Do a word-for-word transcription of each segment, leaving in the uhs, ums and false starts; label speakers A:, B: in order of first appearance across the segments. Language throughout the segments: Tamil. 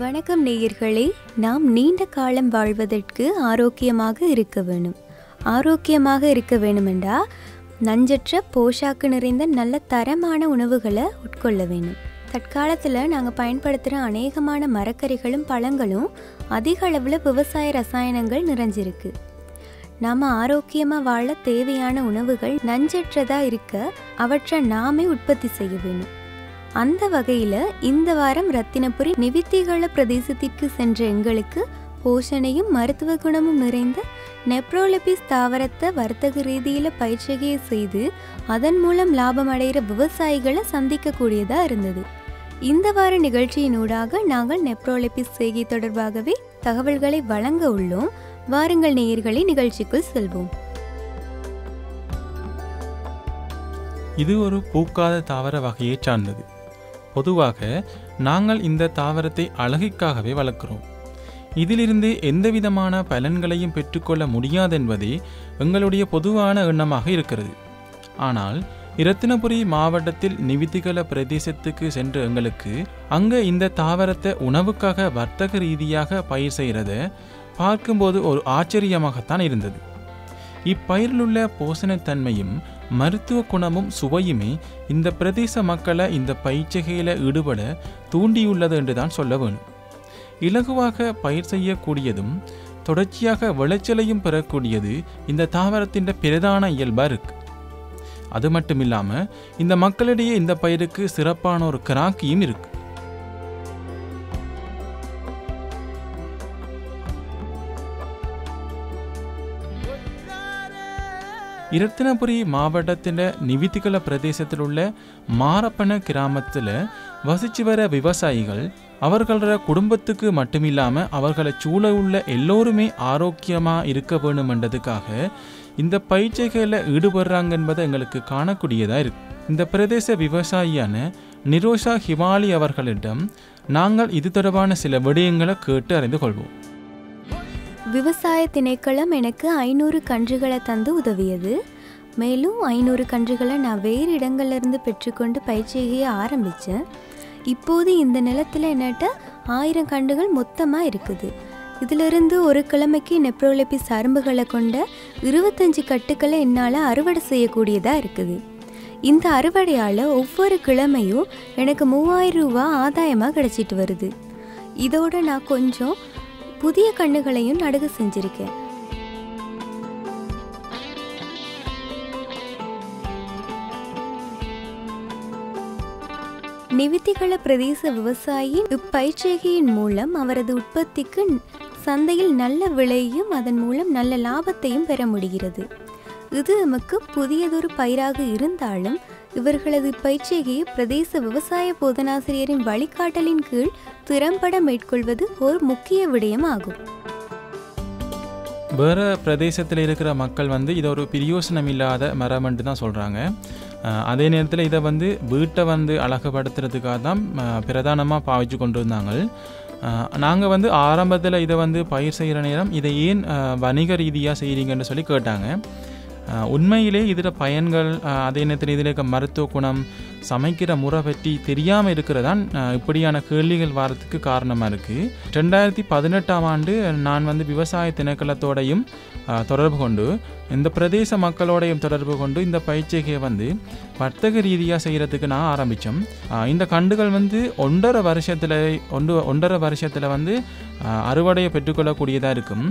A: வணக்கம் நேயர்களே. நாம் நீண்ட காலம் வாழ்வதற்கு ஆரோக்கியமாக இருக்க வேணும். ஆரோக்கியமாக இருக்க வேணுமெண்டா நஞ்சற்ற போஷாக்கு நிறைந்த நல்ல தரமான உணவுகளை உட்கொள்ள வேணும். தற்காலத்தில் நாங்கள் பயன்படுத்துகிற அநேகமான மரக்கறிகளும் பழங்களும் அதிக அளவில் விவசாய ரசாயனங்கள் நிறைஞ்சிருக்கு. நாம் ஆரோக்கியமாக வாழ தேவையான உணவுகள் நஞ்சற்றதாக இருக்க அவற்றை நாமே உற்பத்தி செய்ய வேணும். அந்த வகையில் இந்த வாரம் ரத்தினபுரி நிவித்திகள பிரதேசத்திற்கு சென்ற எங்களுக்கு போஷணையும் மருத்துவ குணமும் நிறைந்த நெப்ரோலெபிஸ் தாவரத்தை வர்த்தக ரீதியில் பயிற்சியை செய்து அதன் மூலம் லாபம் அடைகிற விவசாயிகளை சந்திக்கக்கூடியதாக இருந்தது. இந்த வார நிகழ்ச்சியினூடாக நாங்கள் நெப்ரோலெபிஸ் செய்கை தொடர்பாகவே தகவல்களை வழங்க உள்ளோம். வாருங்கள் நேயர்களை, நிகழ்ச்சிக்குள் செல்வோம்.
B: இது ஒரு பூக்காத தாவர வகையை சார்ந்தது. பொதுவாக நாங்கள் இந்த தாவரத்தை அழகிற்காகவே வளர்க்கிறோம். இதிலிருந்து எந்தவிதமான பலன்களையும் பெற்றுக்கொள்ள முடியாதென்பதே எங்களுடைய பொதுவான எண்ணமாக இருக்கிறது. ஆனால் இரத்தினபுரி மாவட்டத்தில் நிவித்திகள பிரதேசத்துக்கு சென்ற எங்களுக்கு அங்கே இந்த தாவரத்தை உணவுக்காக வர்த்தக ரீதியாக பயிர் செய்கிறத பார்க்கும்போது ஒரு ஆச்சரியமாகத்தான் இருந்தது. இப்பயிரிலுள்ள போஷணத்தன்மையும் மருத்துவ குணமும் சுவையுமே இந்த பிரதேச மக்களை இந்த பயிற்சிகையில் ஈடுபட தூண்டியுள்ளது என்று தான் சொல்ல வேணும். இலகுவாக பயிர் செய்யக்கூடியதும் தொடர்ச்சியாக விளைச்சலையும் பெறக்கூடியது இந்த தாவரத்தின் பிரதான இயல்பாக இருக்கு. அது மட்டும் இல்லாமல் இந்த மக்களிடையே இந்த பயிருக்கு சிறப்பான ஒரு கிராக்கியும் இருக்கு. இரத்தினபுரி மாவட்டத்தின் நிவித்திகள பிரதேசத்தில் உள்ள மாரப்பன கிராமத்தில் வசித்து வர விவசாயிகள் அவர்களோட குடும்பத்துக்கு மட்டுமில்லாமல் அவர்களை சூழ உள்ள எல்லோருமே ஆரோக்கியமாக இருக்க வேணுமென்றதுக்காக இந்த பயிற்சிகளில் ஈடுபடுறாங்க என்பதை எங்களுக்கு காணக்கூடியதாக இருக்கு. இந்த பிரதேச விவசாயியான நிரோஷா ஹிமாலி அவர்களிடம் நாங்கள் இது தொடர்பான சில விடயங்களை கேட்டு அறிந்து கொள்வோம்.
A: விவசாய திணைக்களம் எனக்கு ஐநூறு கன்றுகளை தந்து உதவியது. மேலும் ஐநூறு கன்றுகளை நான் வேறு இடங்கள்லேருந்து பெற்றுக்கொண்டு பயிற்சியை ஆரம்பித்தேன். இப்போது இந்த நிலத்தில் என்னட்ட ஆயிரம் கன்றுகள் மொத்தமாக இருக்குது. இதிலிருந்து ஒரு கிழமைக்கு நெப்ரோலெபிஸ் அரும்புகளை கொண்ட இருபத்தஞ்சி கட்டுக்களை என்னால் அறுவடை செய்யக்கூடியதாக இருக்குது. இந்த அறுவடையால் ஒவ்வொரு கிழமையும் எனக்கு மூவாயிரம் ரூபா ஆதாயமாக கிடைச்சிட்டு வருது. இதோடு நான் கொஞ்சம் புதிய கண்ணுகளையும் நடுக செஞ்சிருக்கேன். நிவித்திகள பிரதேச விவசாயியின் இப்பயிற்சியின் மூலம் அவரது உற்பத்திக்கு சந்தையில் நல்ல விலையும் அதன் மூலம் நல்ல லாபத்தையும் பெற முடிகிறது. இது நமக்கு புதியதொரு பயிராக இருந்தாலும் இவர்களது பயிற்சியை பிரதேச விவசாய போதனாசிரியரின் வழிகாட்டலின் கீழ் திறம்பட மேற்கொள்வது ஒரு முக்கிய விடயம் ஆகும்.
B: வேறு பிரதேசத்தில் இருக்கிற மக்கள் வந்து இதை ஒரு பிரயோசனம் இல்லாத மரம்ன்ட்டு தான் சொல்கிறாங்க. அதே நேரத்தில் இதை வந்து வீட்டை வந்து அழகுபடுத்துறதுக்காக தான் பிரதானமாக பாவிச்சு கொண்டு இருந்தாங்க. நாங்கள் வந்து ஆரம்பத்தில் இதை வந்து பயிர் செய்கிற நேரம் இதை ஏன் வணிக ரீதியாக செய்கிறீங்கன்னு சொல்லி கேட்டாங்க. உண்மையிலே இதில் பயன்கள், அதே நேரத்தில் இதில் இருக்க மருத்துவ குணம், சமைக்கிற முறை பற்றி தெரியாமல் இருக்கிறதான் இப்படியான கேள்விகள் வாரத்துக்கு காரணமாக இருக்குது. ரெண்டாயிரத்தி பதினெட்டாம் ஆண்டு நான் வந்து விவசாய திணைக்களத்தோடையும் தொடர்பு கொண்டு இந்த பிரதேச மக்களோடையும் தொடர்பு கொண்டு இந்த பயிற்சியை வந்து வர்த்தக ரீதியாக செய்கிறதுக்கு நான் ஆரம்பித்தோம். இந்த கண்டுகள் வந்து ஒன்றரை வருஷத்தில் ஒன்று ஒன்றரை வருஷத்தில் வந்து அறுவடையை பெற்றுக்கொள்ளக்கூடியதாக இருக்கும்.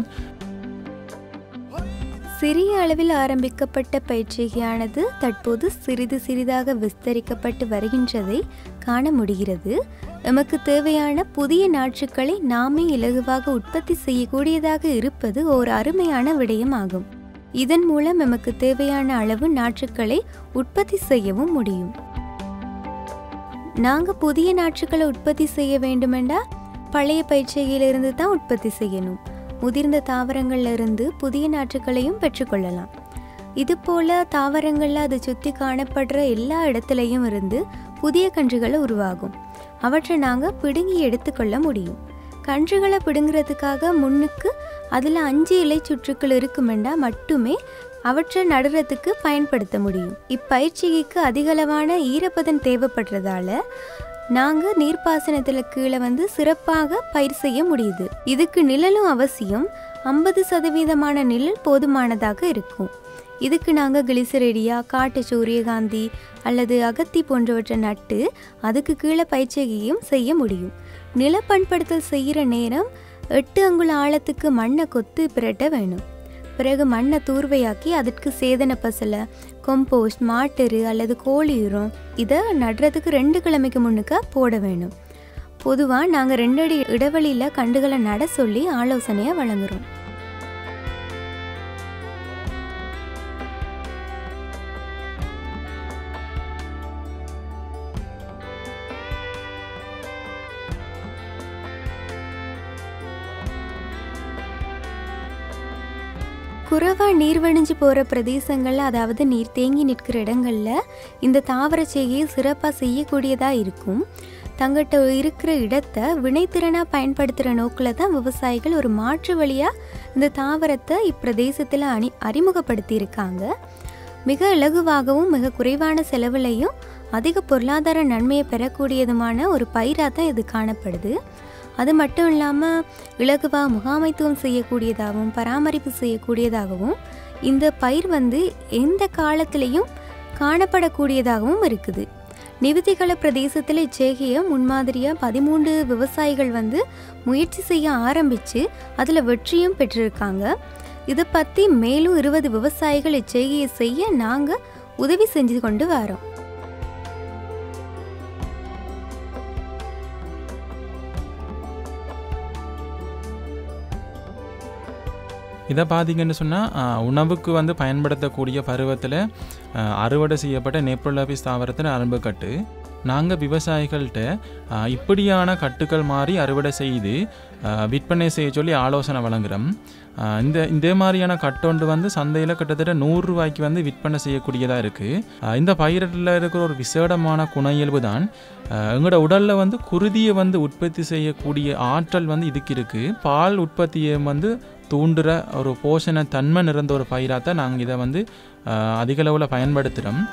A: சிறிய அளவில் ஆரம்பிக்கப்பட்ட பயிற்சியானது தற்போது சிறிது சிறிதாக விஸ்தரிக்கப்பட்டு வருகின்றதை காண முடிகிறது. நமக்கு தேவையான புதிய நாற்றுக்களை நாமே இலகுவாக உற்பத்தி செய்யக்கூடியதாக இருப்பது ஒரு அருமையான விடயமாகும். இதன் மூலம் நமக்கு தேவையான அளவு நாற்றுக்களை உற்பத்தி செய்யவும் முடியும். நாங்கள் புதிய நாற்றுக்களை உற்பத்தி செய்ய வேண்டுமென்றா பழைய பயிற்சியிலிருந்து தான் உற்பத்தி செய்யணும். முதிர்ந்த தாவரங்கள்ல இருந்து புதிய நாற்றுக்களையும் பெற்றுக்கொள்ளலாம். இது போல தாவரங்கள்ல அது சுற்றி காணப்படுற எல்லா இடத்துலையும் இருந்து புதிய கன்றுகளை உருவாகும். அவற்றை நாங்கள் பிடுங்கி எடுத்துக்கொள்ள முடியும். கன்றுகளை பிடுங்கிறதுக்காக முன்னுக்கு அதில் அஞ்சு இலை சுற்றுக்கள் இருக்குமெண்டா மட்டுமே அவற்றை நடுறதுக்கு பயன்படுத்த முடியும். இப்பயிற்சிக்கு அதிகளவான ஈரப்பதம் தேவைப்படுறதால நாங்கள் நீர்ப்பாசனத்தில் கீழே வந்து சிறப்பாக பயிர் செய்ய முடியுது. இதுக்கு நிழலும் அவசியம். ஐம்பது சதவீதமான நிழல் போதுமானதாக இருக்கும். இதுக்கு நாங்கள் கிளிசரேடியா, காட்டு சூரியகாந்தி அல்லது அகத்தி போன்றவற்றை நட்டு அதுக்கு கீழே பயிற்சியையும் செய்ய முடியும். நில பண்படுத்தல் செய்கிற நேரம் எட்டு அங்குல ஆழத்துக்கு மண்ணை கொத்து பிரட்ட வேணும். பிறகு மண்ணை தூர்வையாக்கி அதற்கு சேதன பசலை, கொம்போஸ்ட், மாட்டெரு அல்லது கோழி உரம் இதை நடுறதுக்கு ரெண்டு கிழமைக்கு முன்னுக்க போட வேணும். பொதுவாக நாங்கள் ரெண்டு அடி இடைவெளியில் கண்டுகளை நட சொல்லி ஆலோசனையை வழங்குகிறோம். குறைவாக நீர் வடிஞ்சு போகிற பிரதேசங்களில், அதாவது நீர் தேங்கி நிற்கிற இடங்களில் இந்த தாவர செய்கையை சிறப்பாக செய்யக்கூடியதாக இருக்கும். தங்கிட்ட இருக்கிற இடத்தை வினைத்திறனாக பயன்படுத்துகிற நோக்கில் தான் விவசாயிகள் ஒரு மாற்று வழியாக இந்த தாவரத்தை இப்பிரதேசத்தில் அணி அறிமுகப்படுத்தியிருக்காங்க. மிக இலகுவாகவும் மிக குறைவான செலவுலையும் அதிக பொருளாதார நன்மையை பெறக்கூடியதுமான ஒரு பயிராக தான் இது காணப்படுது. அது மட்டும் இல்லாமல் இலகுவாக முகாமைத்துவம் செய்யக்கூடியதாகவும் பராமரிப்பு செய்யக்கூடியதாகவும் இந்த பயிர் வந்து எந்த காலத்திலையும் காணப்படக்கூடியதாகவும் இருக்குது. நிவிதிகள பிரதேசத்தில் இச்செய்கையை முன்மாதிரியாக பதிமூன்று விவசாயிகள் வந்து முயற்சி செய்ய ஆரம்பித்து அதில் வெற்றியும் பெற்றிருக்காங்க. இதை பற்றி மேலும் இருபது விவசாயிகள் இச்செய்கையை செய்ய நாங்கள் உதவி செஞ்சு கொண்டு வரோம்.
B: இதை பார்த்தீங்கன்னு சொன்னால் உணவுக்கு வந்து பயன்படுத்தக்கூடிய பருவத்தில் அறுவடை செய்யப்பட்ட நெப்ரோலபிஸ் தாவரத்தின் அரும்பு கட்டு நாங்கள் விவசாயிகள்கிட்ட இப்படியான கட்டுக்கள் மாதிரி அறுவடை செய்து விற்பனை செய்ய சொல்லி ஆலோசனை வழங்குகிறோம். இந்த இந்த மாதிரியான கட்டொண்டு வந்து சந்தையில் கிட்டத்தட்ட நூறுரூவாய்க்கு வந்து விற்பனை செய்யக்கூடியதாக இருக்குது. இந்த பயிரில் இருக்கிற ஒரு விசேடமான குண இயல்பு தான் எங்களோட உடலில் வந்து குருதியை வந்து உற்பத்தி செய்யக்கூடிய ஆற்றல் வந்து இதுக்கு இருக்குது. பால் உற்பத்தியை வந்து தூண்டுற ஒரு போஷண தன்மை நிறைந்த ஒரு பயிராக தான் நாங்கள் இதை வந்து அதிகளவில் பயன்படுத்துகிறோம்.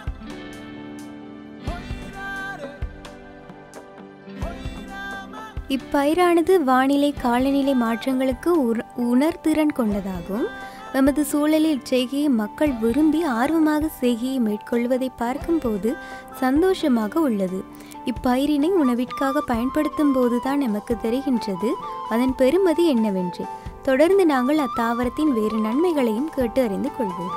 A: இப்பயிரானது வானிலை காலநிலை மாற்றங்களுக்கு உணர்திறன் கொண்டதாகும். நமது சூழலில் செய்கையை மக்கள் விரும்பி ஆர்வமாக செய்கையை மேற்கொள்வதை பார்க்கும்போது சந்தோஷமாக உள்ளது. இப்பயிரினை உணவிற்காக பயன்படுத்தும் போதுதான் நமக்கு தெரிகின்றது அதன் பெருமதி என்னவென்று. தொடர்ந்து நாங்கள் அத்தாவரத்தின் வேறு நன்மைகளையும் கேட்டு அறிந்து கொள்வோம்.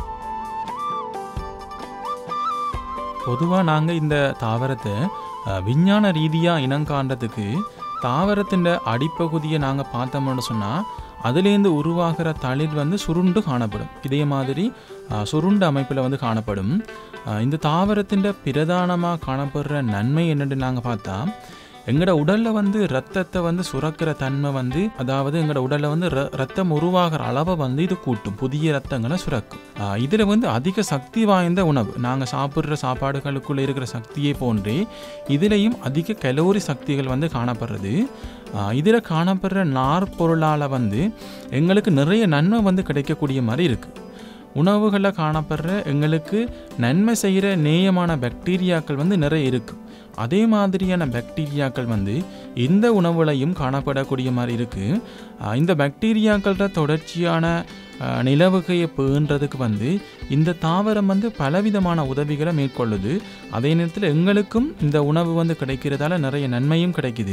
B: பொதுவாக நாங்கள் இந்த தாவரத்தை விஞ்ஞான ரீதியாக இனங்காண்டதுக்கு தாவரத்தின் அடிப்பகுதியை நாங்கள் பார்த்தோம்னு சொன்னால் அதுலேருந்து உருவாகிற தளிர் வந்து சுருண்டு காணப்படும். இதே மாதிரி சுருண்டு அமைப்பில் வந்து காணப்படும். இந்த தாவரத்தின் பிரதானமாக காணப்படுற நன்மை என்னென்னு நாங்கள் பார்த்தா எங்களோட உடலில் வந்து ரத்தத்தை வந்து சுரக்கிற தன்மை வந்து, அதாவது எங்களோட உடலில் வந்து ர ரத்தம் உருவாகிற அளவை வந்து இது கூட்டும், புதிய ரத்தங்களை சுரக்கும். இதில் வந்து அதிக சக்தி வாய்ந்த உணவு, நாங்கள் சாப்பிட்ற சாப்பாடுகளுக்குள்ளே இருக்கிற சக்தியை போன்றே இதிலையும் அதிக கலோரி சக்திகள் வந்து காணப்படுறது. இதில் காணப்படுற நார்பொருளால் வந்து எங்களுக்கு நிறைய நன்மை வந்து கிடைக்கக்கூடிய மாதிரி இருக்குது. உணவுகளில் காணப்படுற எங்களுக்கு நன்மை செய்கிற நேயமான பாக்டீரியாக்கள் வந்து நிறைய இருக்குது. அதே மாதிரியான பாக்டீரியாக்கள் வந்து இந்த உணவுலையும் காணப்படக்கூடிய மாதிரி இருக்குது. இந்த பாக்டீரியாக்கள தொடர்ச்சியான நிலவுகையை பேணுறதுக்கு வந்து இந்த தாவரம் வந்து பலவிதமான உதவிகளை மேற்கொள்ளுது. அதே நேரத்தில் எங்களுக்கும் இந்த உணவு வந்து கிடைக்கிறதால நிறைய நன்மையும் கிடைக்குது.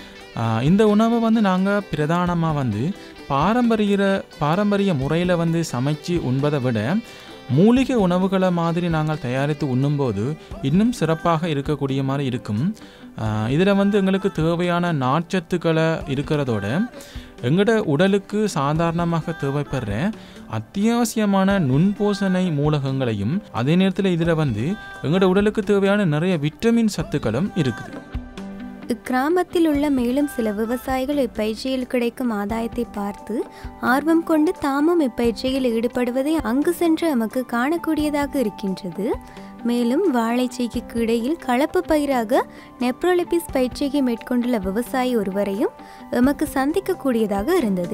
B: இந்த உணவை வந்து நாங்கள் பிரதானமாக வந்து பாரம்பரிய பாரம்பரிய முறையில் வந்து சமைச்சு உண்பதை விட மூலிகை உணவுகளை மாதிரி நாங்கள் தயாரித்து உண்ணும்போது இன்னும் சிறப்பாக இருக்கக்கூடிய மாதிரி இருக்கும். இதில் வந்து எங்களுக்கு தேவையான நார்ச்சத்துக்களை இருக்கிறதோட எங்களோட உடலுக்கு சாதாரணமாக தேவைப்படுற அத்தியாவசியமான நுண்போசனை மூலகங்களையும் அதே நேரத்தில் இதில் வந்து எங்களோட உடலுக்கு தேவையான நிறைய விட்டமின் சத்துக்களும் இருக்குது.
A: இக்கிராமத்தில் உள்ள மேலும் சில விவசாயிகள் இப்பயிற்சியில் கிடைக்கும் ஆதாயத்தை பார்த்து ஆர்வம் கொண்டு தாமும் இப்பயிற்சியில் ஈடுபடுவதை அங்கு சென்று நமக்கு காணக்கூடியதாக இருக்கின்றது. மேலும் வாழைச்செய்கைக்கு இடையில் கலப்பு பயிராக நெப்ரோலிபிஸ் பயிற்சியை மேற்கொண்டுள்ள விவசாயி ஒருவரையும் எமக்கு சந்திக்கக்கூடியதாக இருந்தது.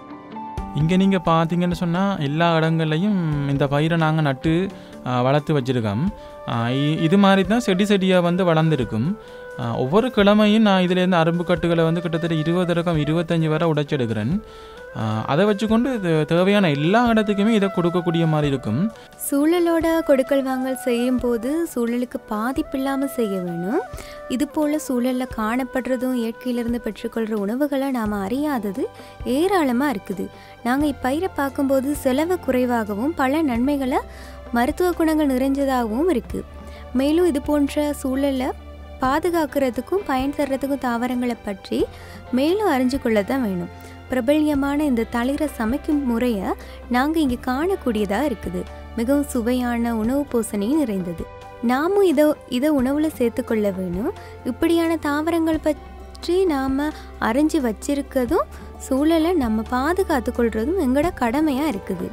B: இங்கே நீங்கள் பார்த்தீங்கன்னு சொன்னால் எல்லா இடங்கள்லையும் இந்த பயிரை நாங்கள் நட்டு வளர்த்து வச்சுருக்கோம். இது மாதிரி தான் செடி செடியாக வந்து வளர்ந்துருக்கும். ஒவ்வொரு கிழமையும் நான் இதிலேருந்து அரும்பு கட்டுகளை வந்து கிட்டத்தட்ட இருபது ரகம் இருபத்தஞ்சி வரை உடைச்செடுக்கிறேன். அதை வச்சுக்கொண்டு தேவையான எல்லா இடத்துக்குமே இதை கொடுக்கக்கூடிய மாதிரி இருக்கும்.
A: சூழலோட கொடுக்கல் வாங்கல் செய்யும் போது சூழலுக்கு பாதிப்பில்லாமல் செய்ய வேணும். இது போல் சூழலில் காணப்படுறதும் இயற்கையிலிருந்து பெற்றுக்கொள்கிற உணவுகளை நாம் அறியாதது ஏராளமாக இருக்குது. நாங்கள் இப்பயிரை பார்க்கும்போது செலவு குறைவாகவும் பல நன்மைகளை மருத்துவ குணங்கள் நிறைஞ்சதாகவும் இருக்குது. மேலும் இது போன்ற சூழலை பாதுகாக்கிறதுக்கும் பயன் தர்றதுக்கும் தாவரங்களை பற்றி மேலும் அறிஞ்சு கொள்ள தான் வேணும். பிரபல்யமான இந்த தளிரை சமைக்கும் முறையை நாங்கள் இங்கே காணக்கூடியதாக இருக்குது. மிகவும் சுவையான உணவு போசனையும் நிறைந்தது. நாமும் இதை இதை உணவில் சேர்த்துக்கொள்ள வேணும். இப்படியான தாவரங்கள் பற்றி நாம் அறிஞ்சு வச்சிருக்கிறதும் சூழலை நம்ம பாதுகாத்து கொள்றதும் எங்களோட கடமையாக இருக்குது.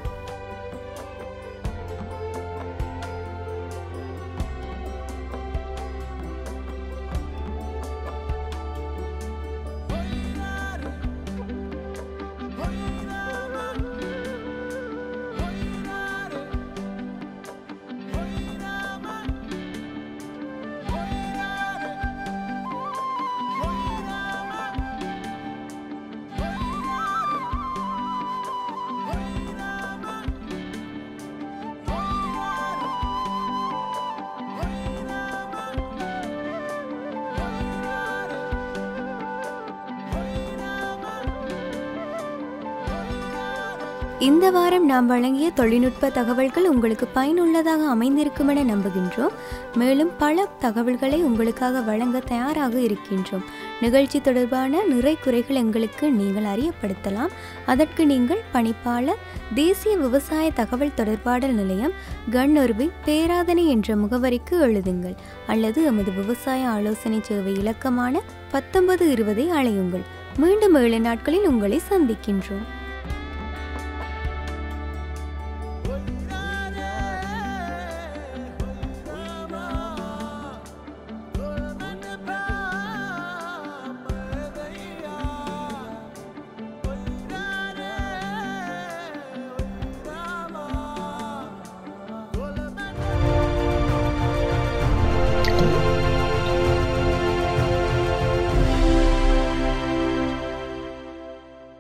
A: இந்த வாரம் நாம் வழங்கிய தொழில்நுட்ப தகவல்கள் உங்களுக்கு பயனுள்ளதாக அமைந்திருக்கும் என நம்புகின்றோம். மேலும் பல தகவல்களை உங்களுக்காக வழங்க தயாராக இருக்கின்றோம். நிகழ்ச்சி தொடர்பான நிறை குறைகள் எங்களுக்கு நீங்கள் அறியப்படுத்தலாம். அதற்கு நீங்கள் பணிப்பாளர், தேசிய விவசாய தகவல் தொடர்பாடல் நிலையம், கண்ணொருவி, பேராதனை என்ற முகவரிக்கு எழுதுங்கள். அல்லது எமது விவசாய ஆலோசனை சேவை இலக்கமான பத்தொன்பது இருபதை அழையுங்கள். மீண்டும் ஏழு நாட்களில் உங்களை சந்திக்கின்றோம்.